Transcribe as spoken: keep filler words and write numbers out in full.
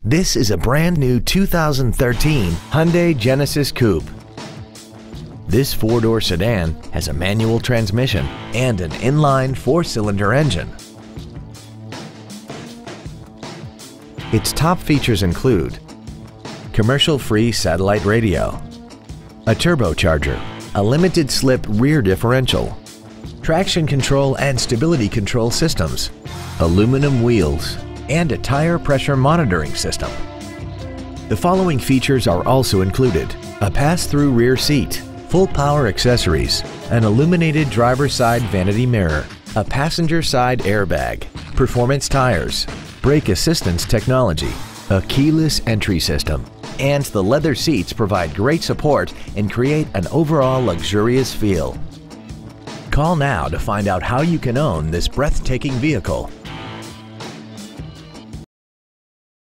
This is a brand new two thousand thirteen Hyundai Genesis Coupe. This four-door sedan has a manual transmission and an inline four-cylinder engine. Its top features include commercial-free satellite radio, a turbocharger, a limited-slip rear differential, traction control and stability control systems, aluminum wheels, and a tire pressure monitoring system. The following features are also included: a pass-through rear seat, full power accessories, an illuminated driver's side vanity mirror, a passenger side airbag, performance tires, brake assistance technology, a keyless entry system, and the leather seats provide great support and create an overall luxurious feel. Call now to find out how you can own this breathtaking vehicle.